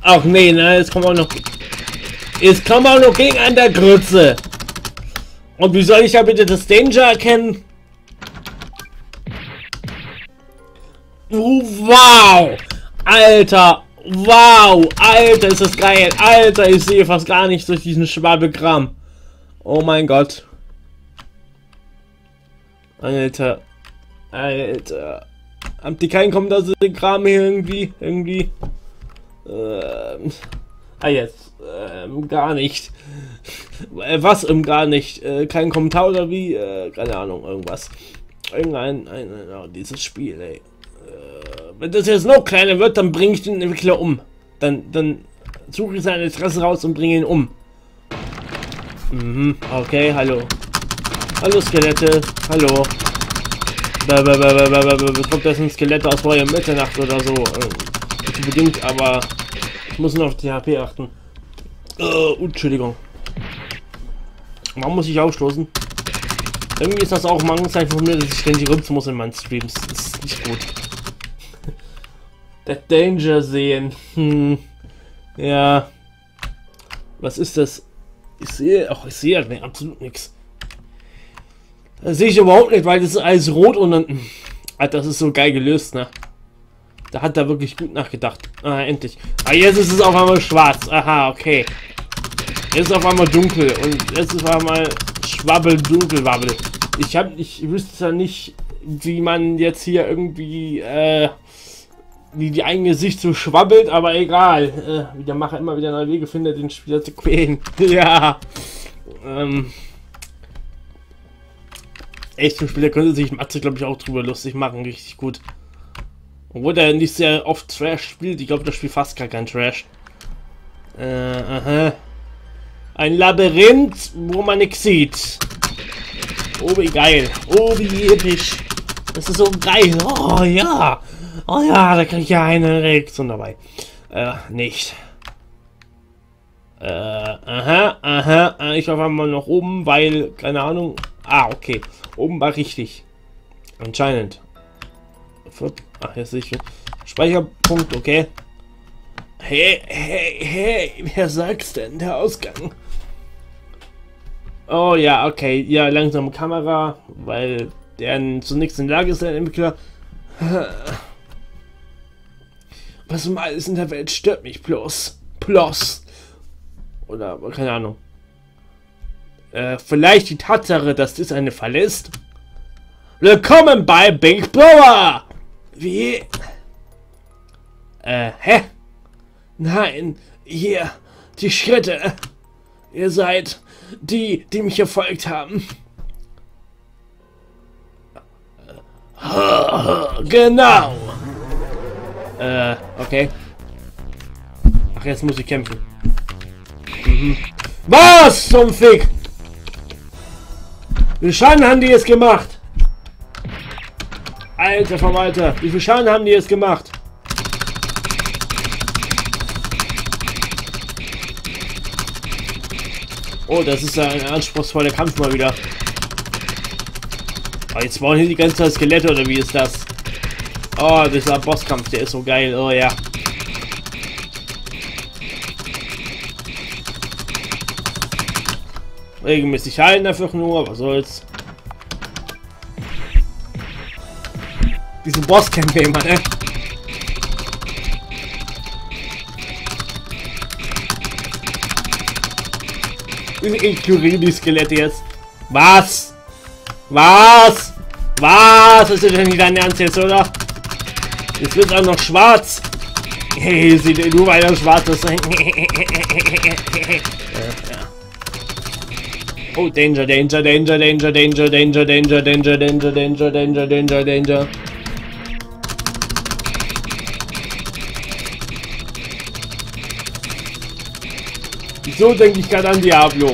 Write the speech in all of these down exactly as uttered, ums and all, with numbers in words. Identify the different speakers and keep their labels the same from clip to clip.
Speaker 1: Ach nee, ne, jetzt kommen wir auch noch. Jetzt kommen wir auch noch gegen an der Grütze. Und wie soll ich ja bitte das Danger erkennen? Wow! Alter! Wow! Alter, ist das geil! Alter, ich sehe fast gar nicht durch diesen Schwabbelkram. Oh mein Gott. Alter. Alter. Habt ihr keinen Kommentar zu dem Kram hier irgendwie? Irgendwie? Ähm. Ah, jetzt. Ähm, gar nicht. Was im gar nicht? Äh, kein Kommentar oder wie? Äh, keine Ahnung, irgendwas. Irgendein. Ein, ein, oh, dieses Spiel, ey. Äh, wenn das jetzt noch kleiner wird, dann bringe ich den Entwickler um. Dann, dann suche ich seine Adresse raus und bringe ihn um. Mhm, okay, hallo. Hallo Skelette, hallo. Was kommt das ein Skelett aus vorher Mitternacht oder so? Nicht unbedingt, aber ich muss nur auf die H P achten. Uh, Entschuldigung. Warum muss ich aufstoßen? Irgendwie ist das auch Mangel von mir, dass ich ständig rümpfen muss in meinen Streams. Das ist nicht gut. Der Danger sehen. Hm. Ja. Was ist das? Ich sehe, ach, ich sehe halt absolut nichts. Das sehe ich überhaupt nicht, weil das ist alles rot und dann. Alter, das ist so geil gelöst, ne? Da hat er wirklich gut nachgedacht. Ah, endlich. Ah, jetzt ist es auf einmal schwarz. Aha, okay. Jetzt ist auf einmal dunkel und jetzt ist auf einmal schwabbel, dunkel, wabbel. Ich hab, ich wüsste ja nicht, wie man jetzt hier irgendwie, äh, wie die eigene Sicht so schwabbelt, aber egal. Äh, wie der Macher immer wieder neue Wege findet, den Spieler zu quälen. Ja. Ähm. Echt, zum Spieler könnte sich Matze, glaube ich, auch drüber lustig machen. Richtig gut. Obwohl er nicht sehr oft Trash spielt. Ich glaube, das spielt fast gar kein Trash. Äh, aha. Ein Labyrinth, wo man nichts sieht. Oh, wie geil. Oh, wie episch. Das ist so geil. Oh, ja. Oh, ja, da kriege ich ja eine Reaktion dabei. Äh, nicht. Äh, aha, aha. Ich war mal noch oben, weil, keine Ahnung. Ah, okay. Oben war richtig. Anscheinend. Ach, jetzt sehe ich. Speicherpunkt, okay. Hey, hey, hey, wer sagt's denn? Der Ausgang. Oh ja, okay. Ja, langsame Kamera, weil der zu nichts in der Lage ist, der Entwickler. Was um alles in der Welt stört mich bloß. Bloß. Oder, keine Ahnung. Äh, vielleicht die Tatsache, dass das eine Falle ist. Willkommen bei Big Brother! Wie? Äh, hä? Nein, hier, die Schritte. Ihr seid die, die mich verfolgt haben. Genau. Äh, okay. Ach, jetzt muss ich kämpfen. Mhm. Was zum Fick? Wie viel Schaden haben die jetzt gemacht? Alter Verwalter, wie viel Schaden haben die jetzt gemacht? Oh, das ist ein anspruchsvoller Kampf mal wieder. Oh, jetzt bauen hier die ganze Zeit Skelette, oder wie ist das? Oh, dieser Bosskampf, der ist so geil. Oh ja. Regelmäßig heilen einfach nur, was soll's. Diese Bosskämpfe immer, ne? Ich ignoriere die Skelette jetzt. Was? Was? Was? Das ist ja nicht dein Ernst jetzt, oder? Jetzt wird auch noch schwarz. Hey, sieht nur weil er schwarz ist. Oh, Danger, Danger, Danger, Danger, Danger, Danger, Danger, Danger, Danger, Danger, Danger, Danger, Danger. So denke ich gerade an Diablo.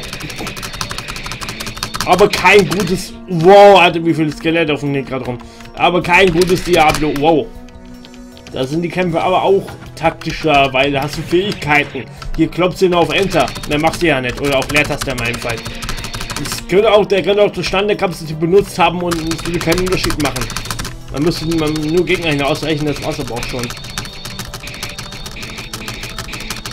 Speaker 1: Aber kein gutes... Wow, hatte wie viele Skelette auf dem Weg gerade rum. Aber kein gutes Diablo. Wow. Da sind die Kämpfe aber auch taktischer, weil da hast du Fähigkeiten. Hier klopfst du nur auf Enter. Dann machst du ja nicht. Oder auf Leertaste in meinem Fall. Das könnte auch, der könnte auch zustande Kapsel benutzt haben und es würde keinen Unterschied machen. Man müsste man nur Gegner ausreichen, das war's aber auch schon.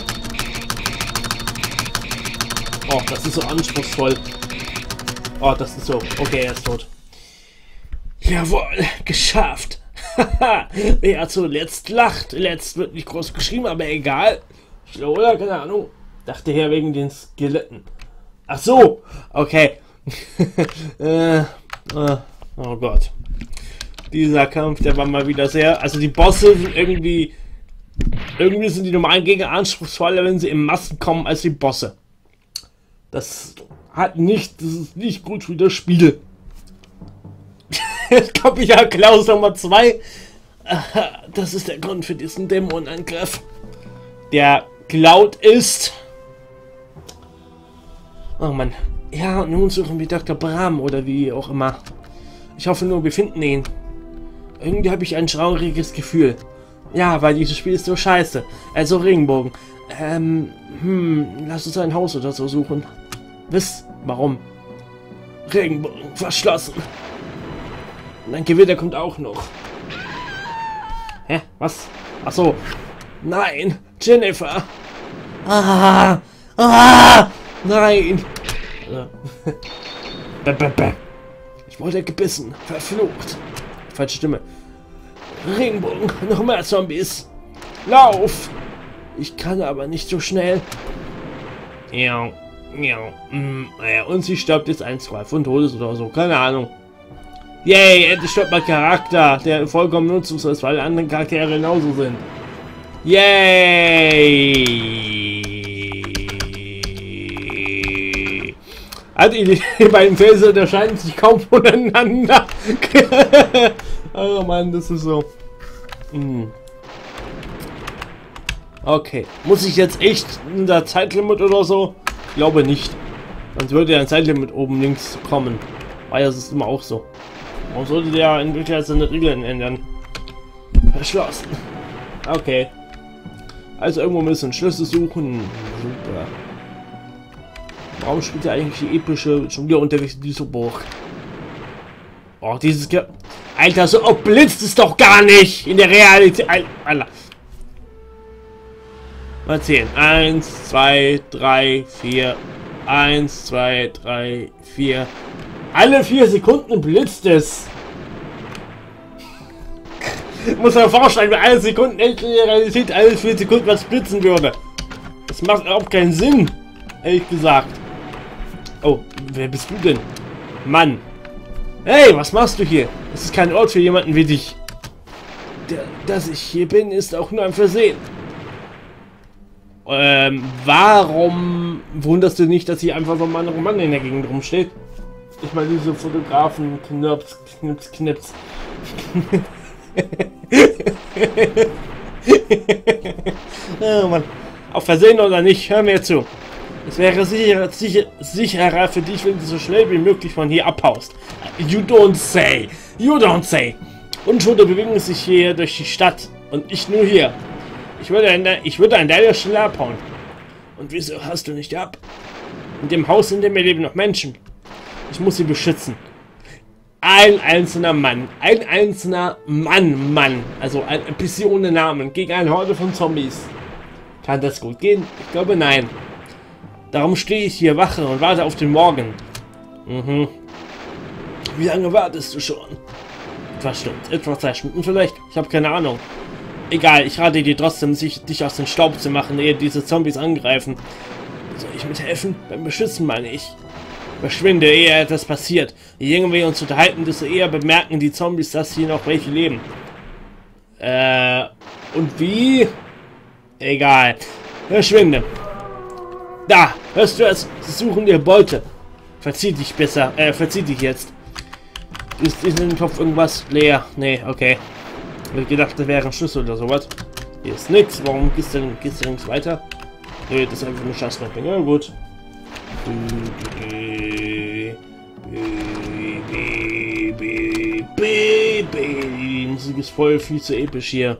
Speaker 1: Oh, das ist so anspruchsvoll. Oh, das ist so. Okay, er ist tot. Jawohl, geschafft. Haha, wer zuletzt lacht. Letzt wird nicht groß geschrieben, aber egal. Schlau, oder? Keine Ahnung. Dachte her wegen den Skeletten. Ach so, okay. äh, äh, oh Gott. Dieser Kampf, der war mal wieder sehr... Also die Bosse sind irgendwie... Irgendwie sind die normalen Gegner anspruchsvoller, wenn sie in Massen kommen, als die Bosse. Das hat nicht... Das ist nicht gut für das Spiel. Jetzt komme ich ja Klaus Nummer zwei. Das ist der Grund für diesen Dämonenangriff. Der Cloud ist... Oh Mann. Ja, und nun suchen wir Doktor Bram oder wie auch immer. Ich hoffe nur, wir finden ihn. Irgendwie habe ich ein trauriges Gefühl. Ja, weil dieses Spiel ist so scheiße. Also Regenbogen. Ähm, hm, lass uns ein Haus oder so suchen. Wisst, warum? Regenbogen, verschlossen. Und ein Gewitter kommt auch noch. Hä? Was? Ach so. Nein, Jennifer. Ah, ah, nein. Ich wurde gebissen. Verflucht. Falsche Stimme. Regenbogen. Noch mehr Zombies. Lauf. Ich kann aber nicht so schnell. Ja. Ja. Mm, ja. Und sie stirbt jetzt ein, zwei von Todes oder so. Keine Ahnung. Yay, endlich stirbt mein Charakter, der vollkommen nutzlos ist, weil andere Charaktere genauso sind. Yay! Also die beiden Felsen unterscheiden sich kaum voneinander. Oh Mann, das ist so. Hm. Okay, muss ich jetzt echt in der Zeitlimit oder so? Ich glaube nicht. Sonst würde ja ein Zeitlimit oben links kommen. Weil das ist immer auch so. Warum sollte der Entwickler seine Regeln ändern? Verschlossen. Okay. Also irgendwo müssen Schlüssel suchen. Super. Warum spielt er eigentlich die epische schon wieder unterwegs in diese Burg? Oh, dieses Ge Alter, so oh, blitzt es doch gar nicht in der Realität. Alter. Mal zählen. Eins, zwei, drei, vier. Eins, zwei, drei, vier. Alle vier Sekunden blitzt es. Muss man vorstellen, wenn alle Sekunden in der Realität alle vier Sekunden was blitzen würde. Das macht überhaupt keinen Sinn. Ehrlich gesagt. Oh, wer bist du denn? Mann. Hey, was machst du hier? Es ist kein Ort für jemanden wie dich. Der, dass ich hier bin, ist auch nur ein Versehen. Ähm, warum wunderst du nicht, dass hier einfach so ein anderer Mann in der Gegend rumsteht? Ich meine, diese Fotografen, Knirps, Knips, Knips. Oh Mann. Auf Versehen oder nicht, hör mir zu. Es wäre sicher, sicher, sicherer für dich, wenn du so schnell wie möglich von hier abhaust. You don't say. You don't say. Unschuldige bewegen sich hier durch die Stadt. Und ich nur hier. Ich würde an, der, ich würde an deiner Stelle abhauen. Und wieso hast du nicht ab? In dem Haus, in dem wir leben, noch Menschen. Ich muss sie beschützen. Ein einzelner Mann. Ein einzelner Mann, Mann. Also ein N P C ohne Namen. Gegen eine Horde von Zombies. Kann das gut gehen? Ich glaube, nein. Darum stehe ich hier Wache und warte auf den Morgen. Mhm. Wie lange wartest du schon? Etwa Stunden, etwa zwei Stunden vielleicht? Ich habe keine Ahnung. Egal, ich rate dir trotzdem, sich, dich aus dem Staub zu machen, ehe diese Zombies angreifen. Soll ich mithelfen? Beim Beschützen meine ich. Verschwinde, ehe etwas passiert. Je länger wir uns unterhalten, desto eher bemerken die Zombies, dass hier noch welche leben. Äh, und wie? Egal. Verschwinde. Da, hörst du es? Sie suchen ihre Beute. Verzieh dich besser. Äh, verzieh dich jetzt. Ist in dem Kopf irgendwas leer? Nee, okay. Ich hätte gedacht, das wäre ein Schlüssel oder sowas. Hier ist nichts. Warum gehst du denn, gehst du denn nicht weiter? Nee, das ist einfach eine Scheißmappe. Ja, gut. Die Musik ist voll viel zu episch hier.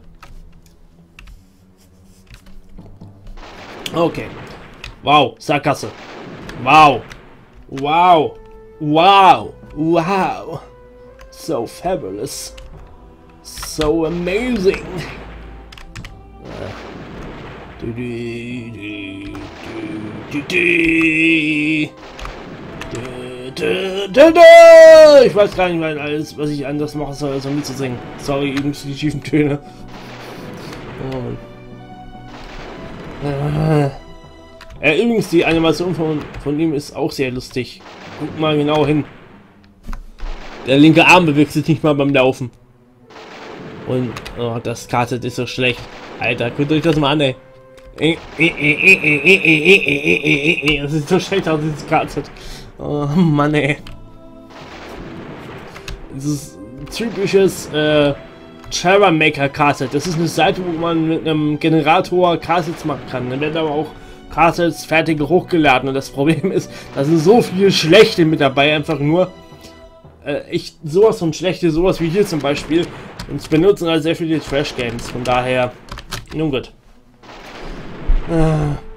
Speaker 1: Okay. Wow, Sackgasse. Wow. Wow. Wow. Wow. So fabulous. So amazing. Du, du, du, du, du, du, du, du, du. Ich weiß gar nicht mehr alles, was ich anders machen soll, als um mitzusingen. Sorry, übrigens die tiefen Töne. Oh. Äh. Äh, übrigens, die Animation von, von ihm ist auch sehr lustig. Guck mal genau hin. Der linke Arm bewegt sich nicht mal beim Laufen. Und oh, das Kartet ist so schlecht. Alter, guckt euch das mal an, ey. Das sieht so schlecht aus, dieses Kartet. Oh Mann, ey. Das ist ein typisches äh, Terra Maker Kartet. Das ist eine Seite, wo man mit einem Generator Kartets machen kann. Dann werden aber auch Kartets fertig hochgeladen. Und das Problem ist, da sind so viele schlechte mit dabei, einfach nur. Äh, echt sowas von schlechte, sowas wie hier zum Beispiel. Und es benutzen halt sehr viele Trash Games. Von daher, nun gut. Äh.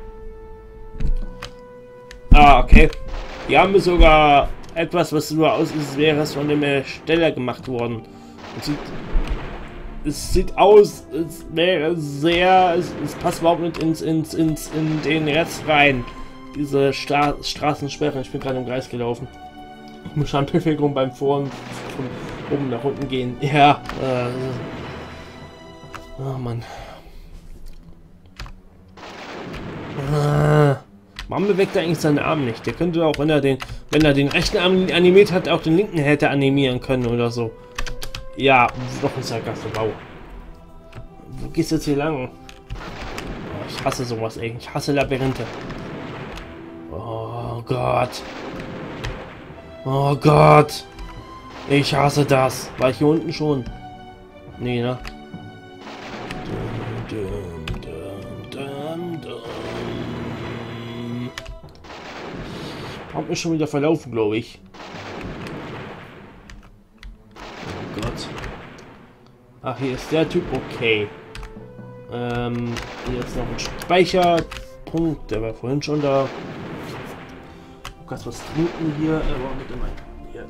Speaker 1: Ah, okay. Hier haben wir sogar etwas, was nur aus ist, wäre es von dem Ersteller gemacht worden. Es sieht, es sieht aus, es wäre sehr, es, es passt überhaupt nicht ins, ins, ins, in den Rest rein. Diese Stra Straßensperre, ich bin gerade im Kreis gelaufen. Ich muss schon Bewegung beim Vor- von oben nach unten gehen. Ja, äh, oh Mann. Ah, warum bewegt er eigentlich seinen Arm nicht? Der könnte auch, wenn er den, wenn er den rechten Arm animiert hat, auch den linken hätte animieren können oder so. Ja, doch ein Sackgasse, wow. Wo gehst du jetzt hier lang? Oh, ich hasse sowas, ey. Ich hasse Labyrinthe. Oh Gott. Oh Gott. Ich hasse das. War ich hier unten schon? Nee, ne? Dum, dum, dum, dum, dum. Ich hab mich schon wieder verlaufen, glaube ich. Oh Gott. Ach, hier ist der Typ. Okay. Ähm, hier ist noch ein Speicherpunkt. Der war vorhin schon da. Du kannst was trinken hier. Äh, mit dem hier.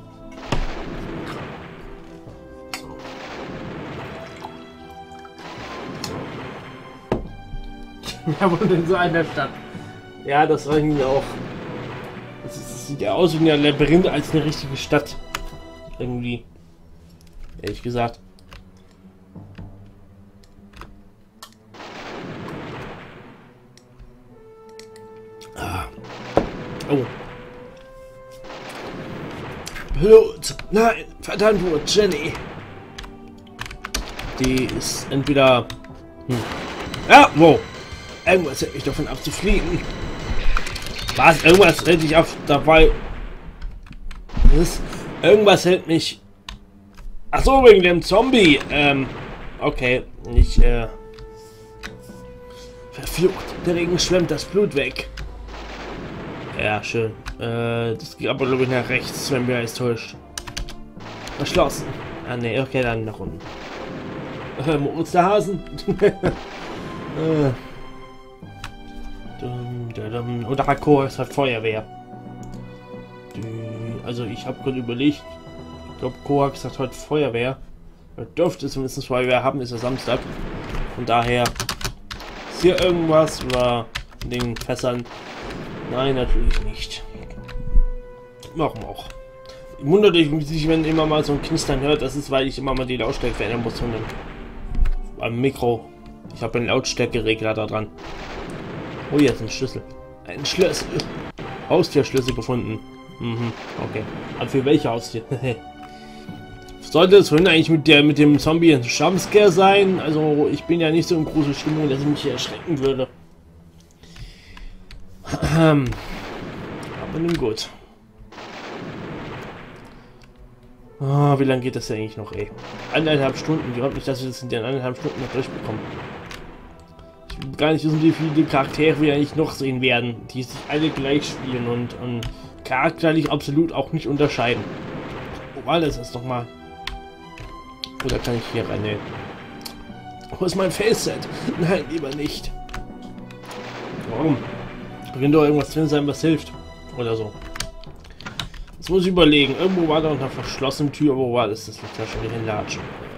Speaker 1: So. Ja, wohnt in so einer Stadt. Ja, das reicht mir auch. Das, ist, das sieht ja aus wie ein Labyrinth als eine richtige Stadt. Irgendwie. Ehrlich gesagt. Ah. Oh. Blut! Nein! Verdammt, wo Jenny! Die ist entweder... Hm. Ja, wow! Irgendwas hält mich davon ab zu fliegen. Was? Irgendwas hält mich auf dabei... Was? Irgendwas hält mich... Ach so, wegen dem Zombie. Ähm, okay. Ich, äh... Verflucht. Der Regen schwemmt das Blut weg. Ja, schön. Äh, das geht aber, glaube ich, nach rechts, wenn wir es täuscht. Verschlossen. Ah, ne, okay, dann nach unten. Äh, Monsterhasen. äh. Oder Hakor ist halt Feuerwehr. Also, ich habe gerade überlegt. Ich glaube, Korax hat heute Feuerwehr. Er dürfte zumindest Feuerwehr haben, ist ja Samstag. Von daher ist hier irgendwas oder in den Fässern. Nein, natürlich nicht. Warum auch? Wundert euch sich, wenn immer mal so ein Knistern hört. Das ist, weil ich immer mal die Lautstärke verändern muss von dem am Mikro. Ich habe einen Lautstärkeregler da dran. Oh, jetzt ein Schlüssel. Ein Schlüssel. Haustierschlüssel gefunden. Mhm, okay. Aber für welche Haustier? Sollte es vorhin eigentlich mit der mit dem Zombie ein Jumpscare sein? Also ich bin ja nicht so in große Stimmung, dass ich mich hier erschrecken würde. Aber nun gut. Oh, wie lange geht das ja eigentlich noch, ey? Eineinhalb Stunden. Ich glaube nicht, dass wir das in den eineinhalb Stunden noch durchbekommen. Ich will gar nicht wissen, wie viele Charaktere wir eigentlich noch sehen werden, die sich alle gleich spielen und, und charakterlich absolut auch nicht unterscheiden. Wo war das jetzt nochmal? Oder kann ich hier rein? Nee. Wo ist mein Face-Set? Nein, lieber nicht. Warum? Bringt doch irgendwas drin sein, was hilft. Oder so. Jetzt muss ich überlegen. Irgendwo war da unter verschlossenen Tür. Wo war das? Das liegt wahrscheinlich in Latschen.